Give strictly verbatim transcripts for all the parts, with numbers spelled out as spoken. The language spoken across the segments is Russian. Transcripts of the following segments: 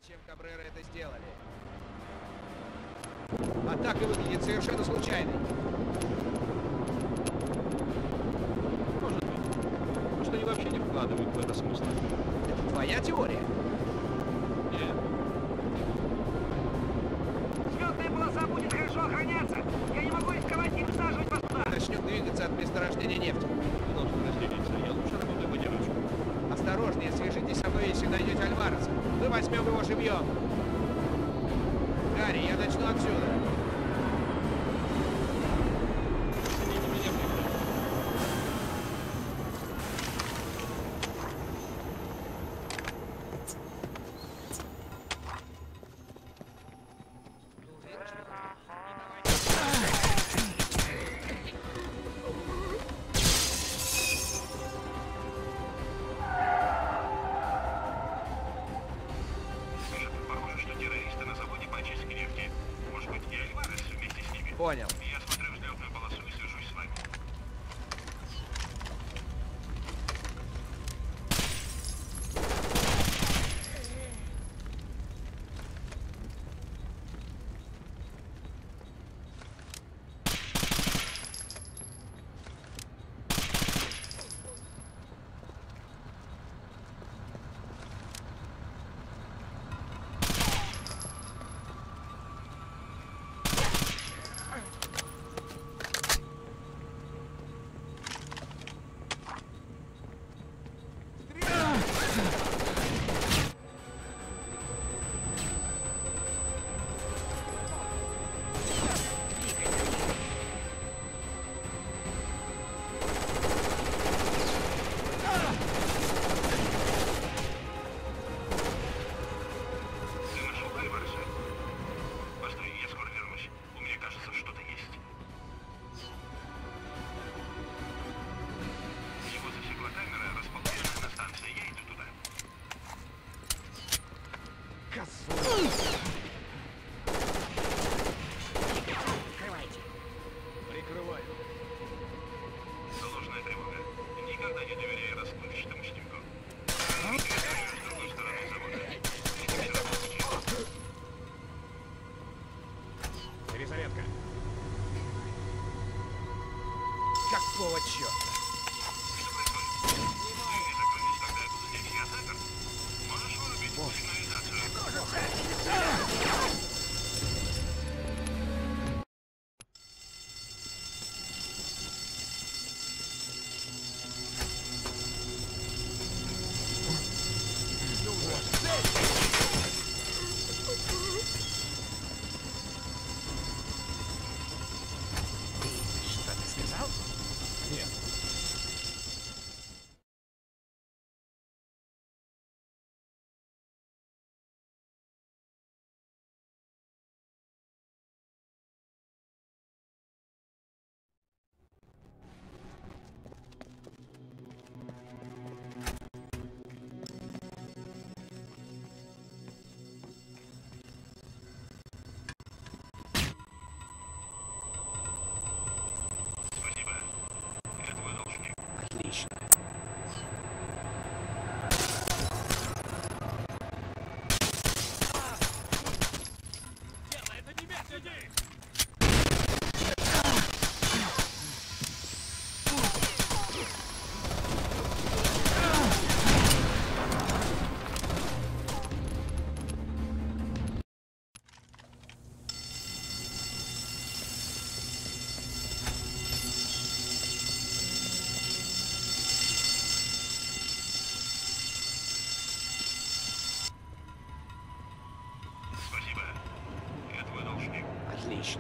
Зачем Кабрера это сделали? Атака выглядит совершенно случайной. Может быть. Может, они вообще не вкладывают в это смысла. Это твоя теория? Нет. Взлетная полоса будет хорошо охраняться. Я не могу рисковать и высаживать вас туда. Начнет двигаться от месторождения нефти. Мы должны разделиться. Я лучше работаю в одиночку. Осторожнее, свяжитесь со мной, если найдете Альвареса. Мы возьмем его живьем. Гарри, я начну отсюда. Соедините меня в лифте. Похоже, что террористы на заводе по очистке нефти. Может быть, и Альварес вместе с ними? Понял. Я смотрю взлетную полосу и свяжусь с вами. Ты нашел Альвареса? Постой, я скоро вернусь. У меня, кажется, что-то есть. Его засекла камера, расположенная на станции. Я иду туда. Козу! Открывайте. Прикрываю. Ложная тревога. Никогда не доверяй расплывчатому снимку. Я с другой стороны завода. Это все равно случилось. Перезарядка. Какого черта? Что происходит? Двери закрылись, когда я был здесь. Я запер. Можешь вырубить сигнализацию? Что ты сказал? Нет. Спасибо. Я твой должник. Отлично. Делай это немедленно! Спасибо. Я твой должник. Отлично.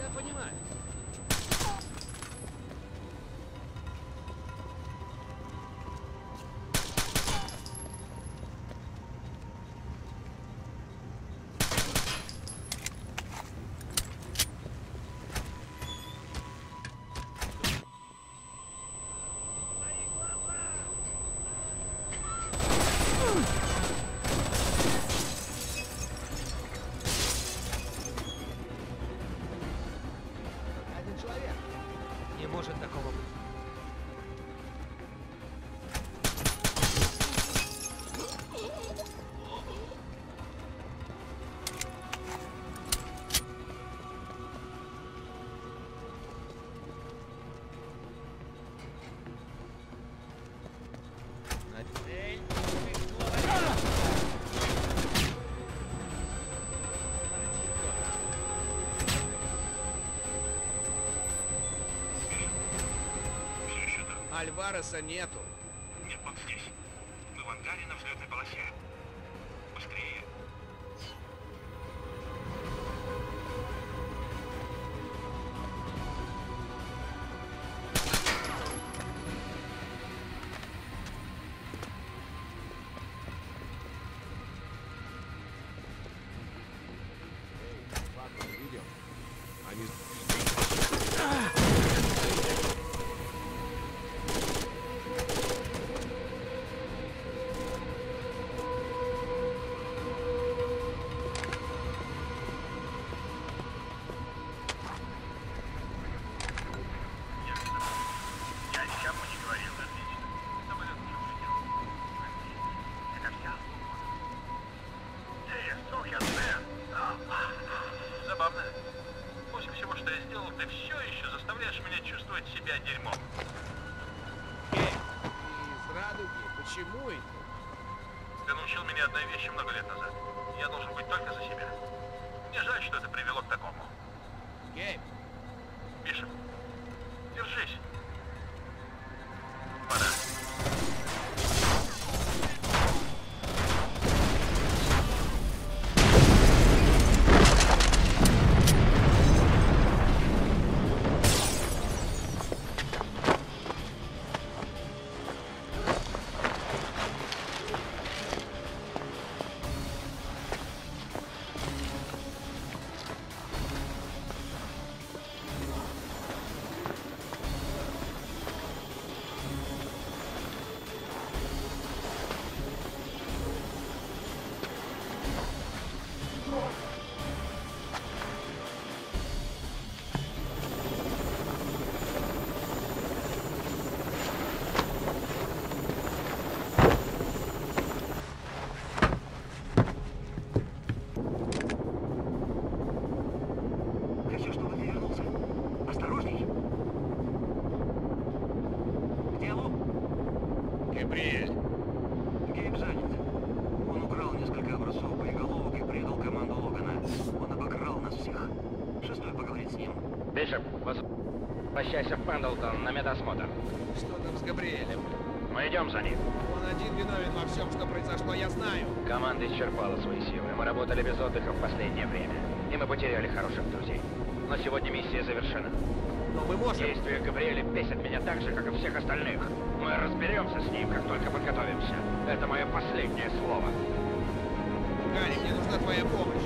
понимаю. Один человек. Не может такого быть. На цель. Все еще там? Альвареса нету. Нет, он здесь. Мы в ангаре на взлетной полосе. Быстрее. Видео. Они... Я никому не говорил, отлично. Самолет уже улетел. Это вся? Ты, сукин сын! Забавно. После всего, что я сделал, ты все еще заставляешь меня чувствовать себя дерьмом. Эй, из радуги. Почему это? Ты научил меня одной вещи много лет назад. Я должен быть только за себя. Мне жаль, что это привело к такому. Гейб, Бишоп, держись. Пора. Хочу, чтобы ты вернулся. Осторожней. Где Лу? Габриэль. Гейб занят. Он украл несколько образцов боеголовок и предал команду Логана. Он обокрал нас всех. Шестой поговорит с ним. Бишоп, возвращайся в Пендлтон на медосмотр. Что там с Габриэлем? Мы идем за ним. Он один виновен во всем, что произошло, я знаю. Команда исчерпала свои силы. Мы работали без отдыха в последнее время. И мы потеряли хороших друзей. Но сегодня миссия завершена. Но мы можем. Действия Габриэля бесят меня так же, как и всех остальных. Мы разберемся с ним, как только подготовимся. Это мое последнее слово. Гарри, мне нужна твоя помощь.